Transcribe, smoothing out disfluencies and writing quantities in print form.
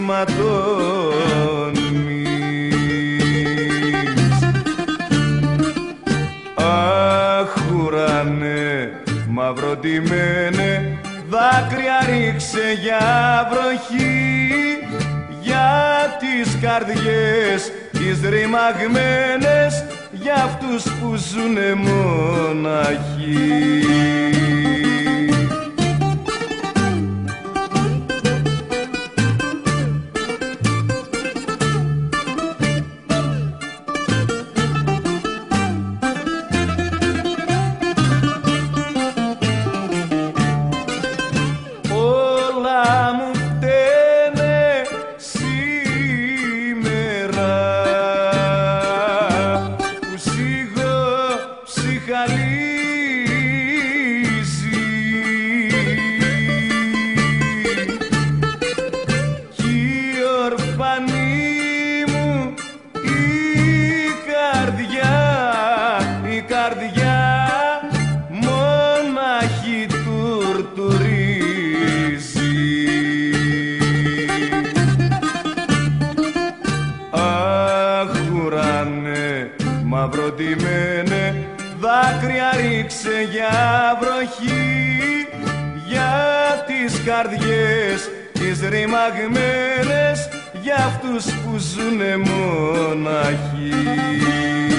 ματώνεις. Αχ, ουρανέ, μαυροντημένε, δάκρυα ρίξε για βροχή, για τις καρδιές τις ρημαγμένες, για αυτούς που ζουνε μοναχοί. Η καρδιά μονάχη τουρτουρίζει. Αχ, ουρανέ, μαυροντημένε, δάκρυα ρίξε για βροχή, για τις καρδιές τις ρημαγμένες, για αυτούς που ζουνε μοναχοί.